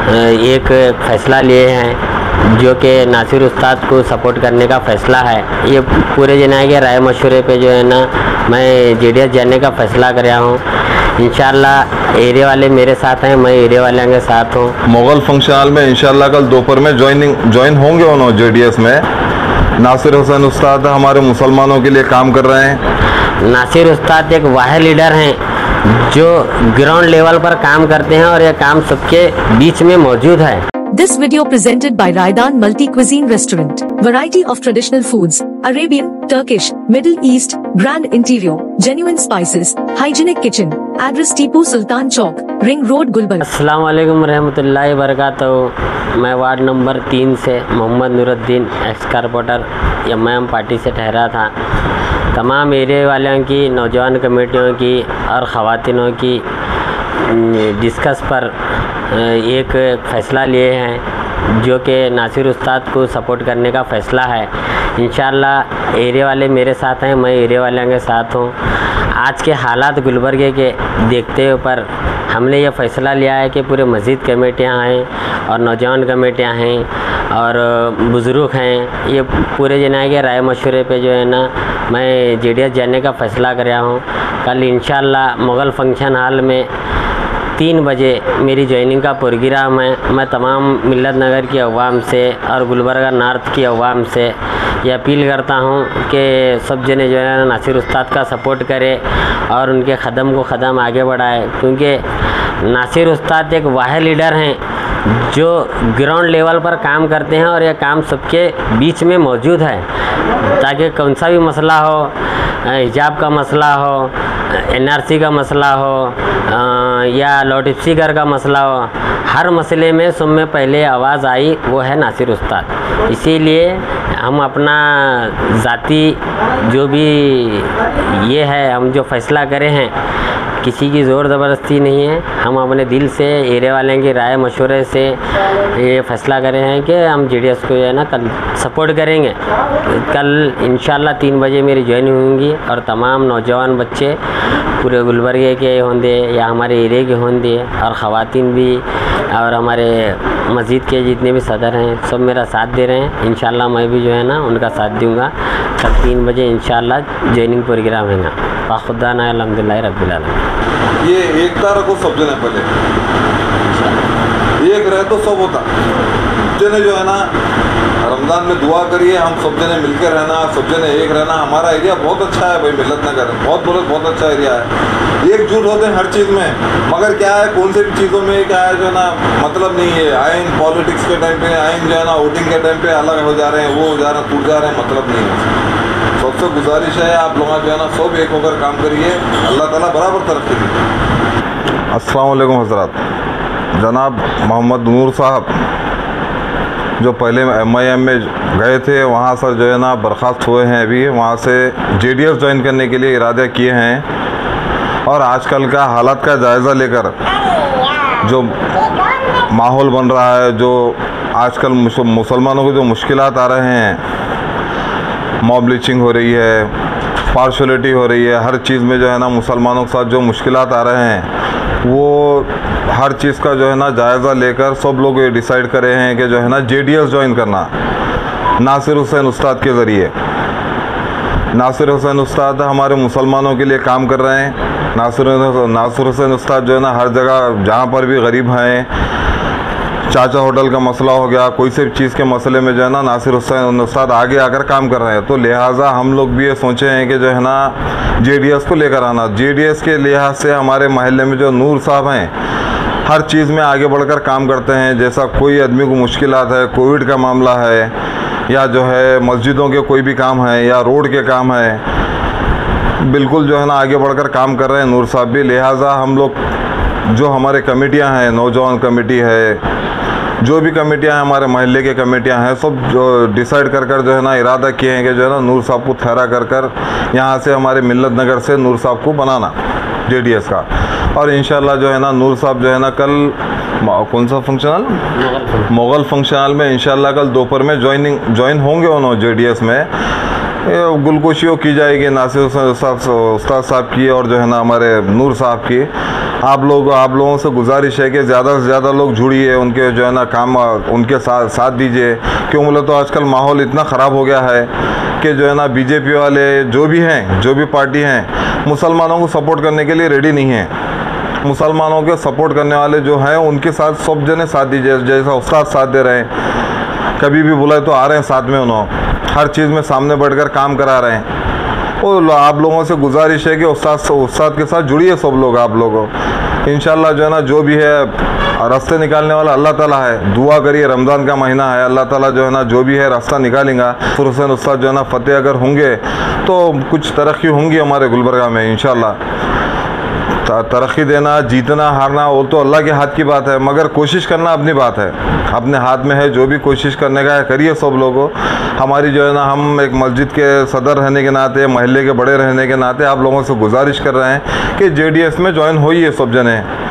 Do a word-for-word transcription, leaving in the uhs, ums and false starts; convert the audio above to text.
एक फ़ैसला लिए हैं जो कि नासिर उस्ताद को सपोर्ट करने का फ़ैसला है। ये पूरे जना के राय मशवरे पे जो है ना मैं जेडीएस जाने का फ़ैसला कर रहा हूँ। इंशाल्लाह एरिया वाले मेरे साथ हैं, मैं एरिया वाले के साथ हूँ। मुगल फंक्शन हॉल में इंशाल्लाह कल दोपहर में ज्वाइनिंग ज्वाइन होंगे उन्होंने जेडीएस में। नासिर हुसैन उस्ताद हमारे मुसलमानों के लिए काम कर रहे हैं। नासिर उस्ताद एक वाहिद लीडर हैं जो ग्राउंड लेवल पर काम करते हैं और ये काम सबके बीच में मौजूद है। This video presented by Raidan Multi Cuisine Restaurant. Variety of traditional foods, Arabian, Turkish, Middle East, grand interior, genuine spices, hygienic kitchen. Address Tipu Sultan Chowk, Ring Road, Gulbarga. अस्सलाम वालेकुम रहमतुल्लाहि बरकातहू। मैं वार्ड नंबर तीन से Mohammed Nooruddin ex corporator M party से ठहरा था। तमाम एरिया वालों की, नौजवान कमेटियों की और ख़वातीनों की डिस्कस पर एक फ़ैसला लिए हैं जो कि नासिर उस्ताद को सपोर्ट करने का फ़ैसला है। इंशाल्लाह एरिया वाले मेरे साथ हैं, मैं एरिया वाले के साथ हूँ। आज के हालात गुलबर्गे के देखते हुए पर हमने ये फ़ैसला लिया है कि पूरे मस्जिद कमेटियाँ हैं और नौजवान कमेटियाँ हैं और बुज़ुर्ग हैं, ये पूरे जना के राय मशवरे पे जो है ना मैं जेडीएस जाने का फ़ैसला कर रहा हूँ। कल इंशाल्लाह मुग़ल फंक्शन हॉल में तीन बजे मेरी ज्वाइनिंग का प्रोग्राम है। मैं तमाम मिल्लत नगर की अवाम से और गुलबर्गा नॉर्थ की अवाम से ये अपील करता हूँ कि सब जने जो है नासिर उस्ताद का सपोर्ट करें और उनके कदम को कदम आगे बढ़ाए, क्योंकि नासिर उस्ताद एक वाहिद लीडर हैं जो ग्राउंड लेवल पर काम करते हैं और ये काम सबके बीच में मौजूद है। ताकि कौन सा भी मसला हो, हिजाब का मसला हो, एनआरसी का मसला हो या लाउड स्पीकर का मसला हो, हर मसले में सब में पहले आवाज़ आई वो है नासिर उस्ताद। इसीलिए हम अपना ज़ाती जो भी ये है हम जो फ़ैसला करें हैं, किसी की ज़ोर ज़बरदस्ती नहीं है, हम अपने दिल से एरिया वाले की राय मशवरे से ये फ़ैसला करें हैं कि हम जेडीएस को जो है ना कल सपोर्ट करेंगे। कल इंशाल्लाह तीन बजे मेरी ज्वाइनिंग होंगी और तमाम नौजवान बच्चे पूरे गुलबर्गे के होंगे या हमारे एरिया के होंगे और ख़वातीन भी और हमारे मस्जिद के जितने भी सदर हैं सब मेरा साथ दे रहे हैं। इंशाल्लाह मैं भी जो है ना उनका साथ दूँगा। कल तीन बजे इंशाल्लाह ज्वाइनिंग प्रोग्राम है ना। बाखुदा ना अल्हम्दुलिल्लाह रब्बिल आलमीन। ये एकता रखो सब जने, पहले एक रहे तो सब होता। जने जो है ना रमज़ान में दुआ करिए, हम सब जने मिलकर रहना, सब जने एक रहना। हमारा एरिया बहुत अच्छा है भाई, मिल्लत नगर बहुत बहुत बहुत अच्छा एरिया है। एकजुट होते हैं हर चीज़ में, मगर क्या है कौन सी भी चीज़ों में क्या है जो है ना मतलब नहीं है। आइन पॉलिटिक्स के टाइम पे, आइन जो है ना वोटिंग के टाइम पे अलग हो जा रहे हैं, वो हो जा रहे हैं, टूट जा रहे हैं, मतलब नहीं है। सबसे गुजारिश है आप लोगों जो है ना सब एक होकर काम करिए, अल्लाह ताला बराबर तरक्की दे। अस्सलाम वालेकुम हज़रात। जनाब मोहम्मद नूर साहब जो पहले एम आई एम में गए थे वहाँ सर जो है ना बर्खास्त हुए हैं, अभी वहाँ से जेडीएस ज्वाइन करने के लिए इरादे किए हैं और आजकल का हालात का जायज़ा लेकर जो माहौल बन रहा है, जो आजकल मुसलमानों को जो मुश्किलात आ रहे हैं, मॉब लिंचिंग हो रही है, पार्शलिटी हो रही है, हर चीज़ में जो है ना मुसलमानों के साथ जो मुश्किलात आ रहे हैं, वो हर चीज़ का जो है ना जायज़ा लेकर सब लोग ये डिसाइड करे हैं कि जो है ना जेडीएस ज्वाइन करना नासिर हुसैन उस्ताद के ज़रिए। नासिर हुसैन उस्ताद हमारे मुसलमानों के लिए काम कर रहे हैं। नासिर नासिर हुसैन उस्ताद जो है ना हर जगह जहाँ पर भी गरीब हैं, चाचा होटल का मसला हो गया, कोई से चीज़ के मसले में जो है ना नासिर हुसैन उस्ताद आगे आकर काम कर रहे हैं। तो लिहाजा हम लोग भी ये सोचे हैं कि जो है ना जेडीएस को लेकर आना। जेडीएस के लिहाज से हमारे महल्ले में जो नूर साहब हैं हर चीज़ में आगे बढ़कर काम करते हैं। जैसा कोई आदमी को मुश्किलात है, कोविड का मामला है या जो है मस्जिदों के कोई भी काम है या रोड के काम है, बिल्कुल जो है ना आगे बढ़कर काम कर रहे हैं नूर साहब भी। लिहाजा हम लोग जो हमारे कमेटियां हैं, नौजवान कमेटी है, जो भी कमेटियां हैं हमारे महल्ले के कमेटियां हैं, सब जो डिसाइड कर कर जो है ना इरादा किए हैं कि जो है ना नूर साहब को ठहरा कर कर यहाँ से हमारे मिल्लत नगर से नूर साहब को बनाना जेडीएस का। और इंशाल्लाह जो है ना नूर साहब जो है ना कल कौन सा function hall Mughal function hall में इंशाल्लाह कल दोपहर में ज्वाइनिंग ज्वाइन होंगे उन्होंने जेडीएस में। गुलकोशियों की जाएगी नासिर उस्ताद साहब की और जो है ना हमारे नूर साहब की। आप लोग आप लोगों से गुजारिश है कि ज़्यादा से ज़्यादा लोग जुड़िए, उनके जो है ना काम उनके साथ साथ दीजिए। क्यों बोले तो आजकल माहौल इतना ख़राब हो गया है कि जो है ना बीजेपी वाले जो भी हैं, जो भी पार्टी हैं, मुसलमानों को सपोर्ट करने के लिए रेडी नहीं है। मुसलमानों के सपोर्ट करने वाले जो हैं उनके साथ सब जने साथ दीजिए, जैसा उस्ताद साथ दे रहे हैं, कभी भी बुलाए तो आ रहे हैं साथ में, उन्होंने हर चीज़ में सामने बढ़कर काम करा रहे हैं। और आप लोगों से गुजारिश है कि उस्ताद उस्ताद के साथ जुड़िए सब लोग। आप लोगों इंशाल्लाह जो है ना जो भी है रास्ते निकालने वाला अल्लाह ताला है। दुआ करिए, रमज़ान का महीना है, अल्लाह ताला जो है ना जो भी है रास्ता निकालेगा। फिर हुसैन उस्ताद जो है ना फतेह अगर होंगे तो कुछ तरक्की होंगी हमारे गुलबर्गा में इंशाल्लाह। तरक्की देना, जीतना, हारना वो तो अल्लाह के हाथ की बात है, मगर कोशिश करना अपनी बात है, अपने हाथ में है। जो भी कोशिश करने का है करिए सब लोगों। हमारी जो है ना हम एक मस्जिद के सदर रहने के नाते, महल्ले के बड़े रहने के नाते आप लोगों से गुजारिश कर रहे हैं कि जेडीएस में ज्वाइन होइए सब जने।